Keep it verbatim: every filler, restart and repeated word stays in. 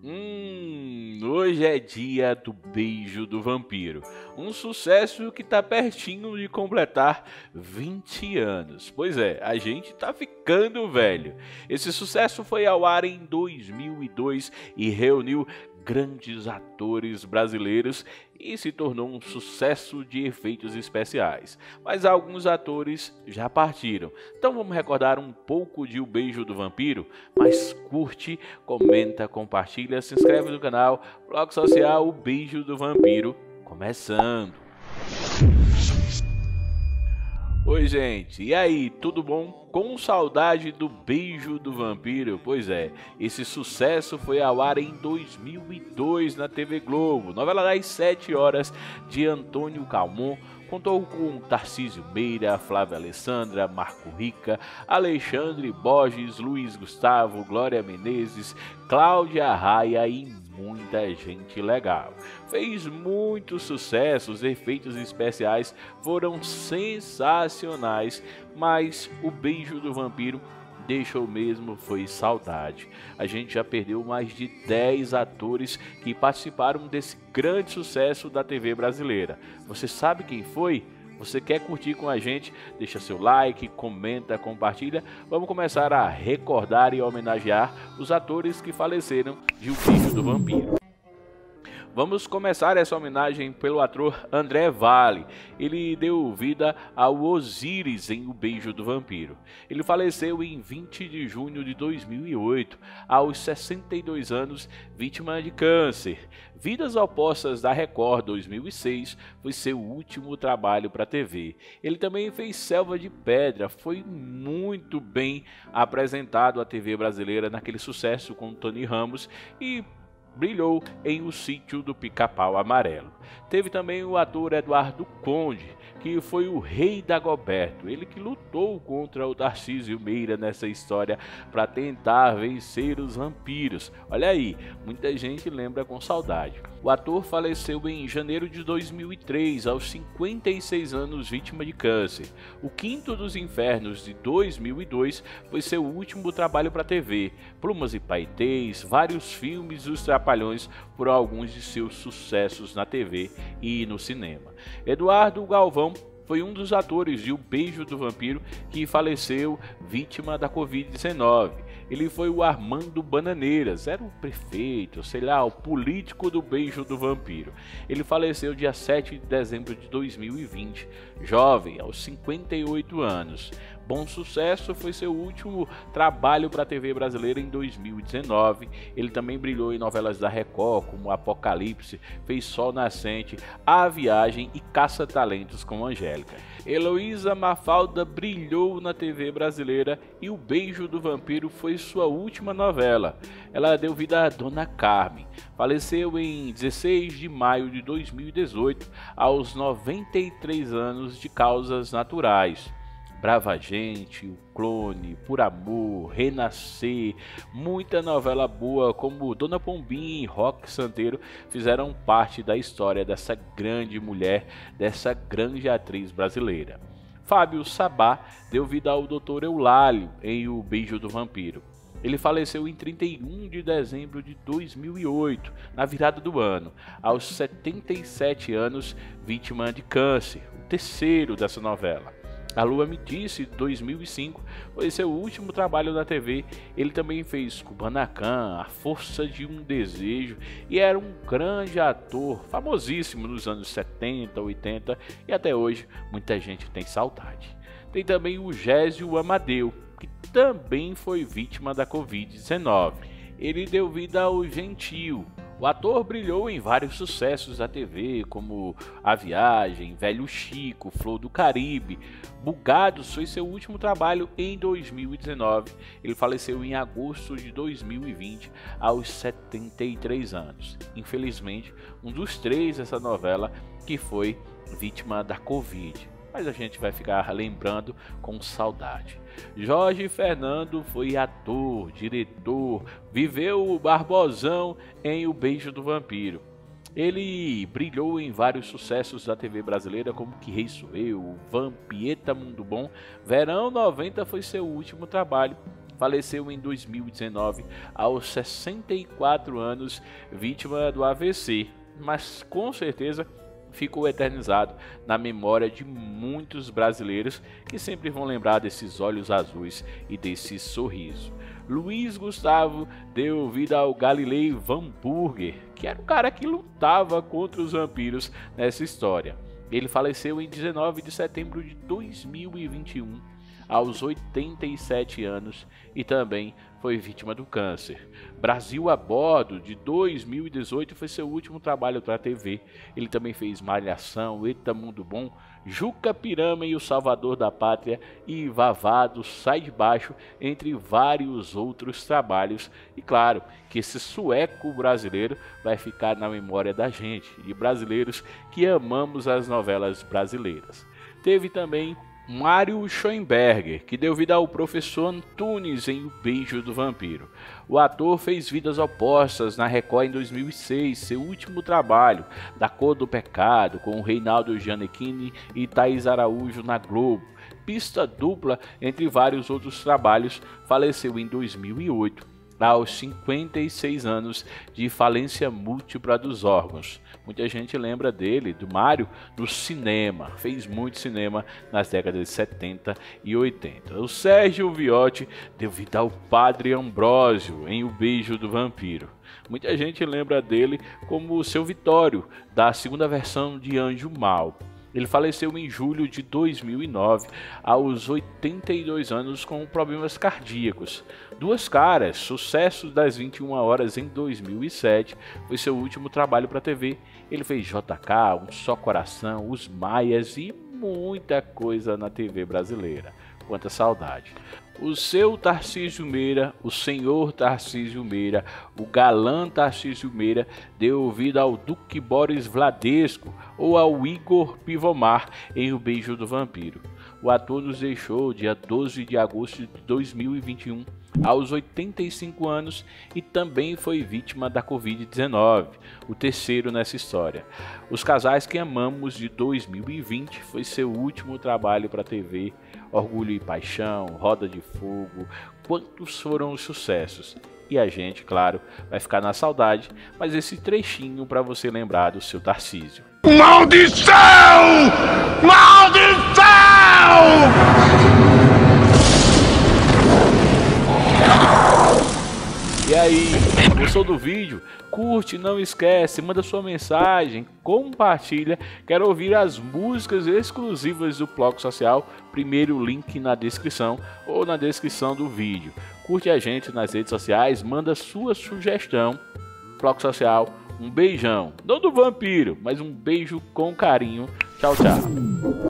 Hum, hoje é dia do Beijo do Vampiro, um sucesso que tá pertinho de completar vinte anos. Pois é, a gente tá ficando velho. Esse sucesso foi ao ar em dois mil e dois e reuniu grandes atores brasileiros e se tornou um sucesso de efeitos especiais. Mas alguns atores já partiram. Então vamos recordar um pouco de O Beijo do Vampiro? Mas curte, comenta, compartilha, se inscreve no canal, blog social O Beijo do Vampiro, começando! Oi gente, e aí, tudo bom? Com saudade do Beijo do Vampiro? Pois é, esse sucesso foi ao ar em dois mil e dois na T V Globo, novela das sete horas de Antônio Calmon. Contou com Tarcísio Meira, Flávia Alessandra, Marco Rica, Alexandre Borges, Luiz Gustavo, Glória Menezes, Cláudia Raia e muita gente legal. Fez muito sucesso, os efeitos especiais foram sensacionais, mas O Beijo do Vampiro deixou mesmo foi saudade. A gente já perdeu mais de dez atores que participaram desse grande sucesso da T V brasileira. Você sabe quem foi? Você quer curtir com a gente? Deixa seu like, comenta, compartilha. Vamos começar a recordar e homenagear os atores que faleceram de O Beijo do Vampiro. Vamos começar essa homenagem pelo ator André Vale. Ele deu vida ao Osíris em O Beijo do Vampiro. Ele faleceu em vinte de junho de dois mil e oito, aos sessenta e dois anos, vítima de câncer. Vidas Opostas da Record dois mil e seis foi seu último trabalho para a T V. Ele também fez Selva de Pedra, foi muito bem apresentado à T V brasileira naquele sucesso com Tony Ramos e brilhou em O Sítio do Pica-Pau Amarelo. Teve também o ator Eduardo Conde, que foi o rei Dagoberto, ele que lutou contra o Tarcísio Meira nessa história para tentar vencer os vampiros. Olha aí, muita gente lembra com saudade. O ator faleceu em janeiro de dois mil e três, aos cinquenta e seis anos, vítima de câncer. O Quinto dos Infernos de dois mil e dois foi seu último trabalho para a T V. Plumas e Paetês, vários filmes e os Trapalhões foram alguns de seus sucessos na T V e no cinema. Eduardo Galvão foi um dos atores de O Beijo do Vampiro que faleceu vítima da Covid dezenove. Ele foi o Armando Bananeiras, era o prefeito, sei lá, o político do Beijo do Vampiro. Ele faleceu dia sete de dezembro de dois mil e vinte, jovem, aos cinquenta e oito anos. Bom Sucesso foi seu último trabalho para a T V brasileira em dois mil e dezenove. Ele também brilhou em novelas da Record, como Apocalipse, Fez Sol Nascente, A Viagem e Caça-Talentos com Angélica. Heloísa Mafalda brilhou na T V brasileira e O Beijo do Vampiro foi sua última novela. Ela deu vida a Dona Carmen. Faleceu em dezesseis de maio de dois mil e dezoito, aos noventa e três anos, de causas naturais. Brava Gente, O Clone, Por Amor, Renascer, muita novela boa como Dona Pombinha e Roque Santeiro fizeram parte da história dessa grande mulher, dessa grande atriz brasileira. Fábio Sabá deu vida ao doutor Eulálio em O Beijo do Vampiro. Ele faleceu em trinta e um de dezembro de dois mil e oito, na virada do ano, aos setenta e sete anos, vítima de câncer, o terceiro dessa novela. A Lua Me Disse, de dois mil e cinco, foi seu último trabalho na T V. Ele também fez Kubanacan, A Força de um Desejo e era um grande ator, famosíssimo nos anos setenta, oitenta e até hoje muita gente tem saudade. Tem também o Gésio Amadeu, que também foi vítima da Covid dezenove. Ele deu vida ao Gentil. O ator brilhou em vários sucessos da T V, como A Viagem, Velho Chico, Flor do Caribe. Bugados foi seu último trabalho em dois mil e dezenove. Ele faleceu em agosto de dois mil e vinte, aos setenta e três anos. Infelizmente, um dos três dessa novela que foi vítima da Covid. Mas a gente vai ficar lembrando com saudade. Jorge Fernando foi ator, diretor, viveu o Barbosão em O Beijo do Vampiro. Ele brilhou em vários sucessos da T V brasileira, como Que Rei Sou Eu, Vampieta Mundo Bom. Verão noventa foi seu último trabalho faleceu em dois mil e dezenove aos sessenta e quatro anos, vítima do A V C, mas com certeza ficou eternizado na memória de muitos brasileiros que sempre vão lembrar desses olhos azuis e desse sorriso. Luiz Gustavo deu vida ao Galilei Van Burger, que era o cara que lutava contra os vampiros nessa história. Ele faleceu em dezenove de setembro de dois mil e vinte e um, aos oitenta e sete anos, e também foi vítima do câncer. Brasil a Bordo, de dois mil e dezoito, foi seu último trabalho para a T V. Ele também fez Malhação, Eita Mundo Bom, Juca Pirama e o Salvador da Pátria e Vavado Sai de Baixo, entre vários outros trabalhos. E claro que esse sueco brasileiro vai ficar na memória da gente, de brasileiros que amamos as novelas brasileiras. Teve também Mário Schoenberger, que deu vida ao professor Antunes em O Beijo do Vampiro. O ator fez Vidas Opostas na Record em dois mil e seis, seu último trabalho, Da Cor do Pecado, com Reinaldo Gianecchini e Thaís Araújo na Globo. Pista Dupla, entre vários outros trabalhos, faleceu em dois mil e oito. Aos cinquenta e seis anos de falência múltipla dos órgãos. Muita gente lembra dele, do Mário, no cinema. Fez muito cinema nas décadas de setenta e oitenta. O Sérgio Viotti deu vida ao Padre Ambrósio em O Beijo do Vampiro. Muita gente lembra dele como o seu Vitório, da segunda versão de Anjo Mal. Ele faleceu em julho de dois mil e nove, aos oitenta e dois anos, com problemas cardíacos. Duas Caras, sucesso das vinte e uma horas em dois mil e sete, foi seu último trabalho para a T V. Ele fez J K, Um Só Coração, Os Maias e muita coisa na T V brasileira. Quanta saudade. O seu Tarcísio Meira, o senhor Tarcísio Meira, o galã Tarcísio Meira, deu vida ao Duque Boris Vladesco ou ao Igor Pivomar em O Beijo do Vampiro. O ator nos deixou dia doze de agosto de dois mil e vinte e um, aos oitenta e cinco anos, e também foi vítima da covid dezenove, o terceiro nessa história. Os Casais que Amamos, de dois mil e vinte, foi seu último trabalho para a T V. Orgulho e Paixão, Roda de Fogo, quantos foram os sucessos? E a gente, claro, vai ficar na saudade, mas esse trechinho para você lembrar do seu Tarcísio. Maldição! Maldição! E aí, gostou do vídeo? Curte, não esquece, manda sua mensagem, compartilha. Quero ouvir as músicas exclusivas do Ploco Social. Primeiro link na descrição ou na descrição do vídeo. Curte a gente nas redes sociais, manda sua sugestão. Ploco Social, um beijão. Não do vampiro, mas um beijo com carinho. Tchau, tchau.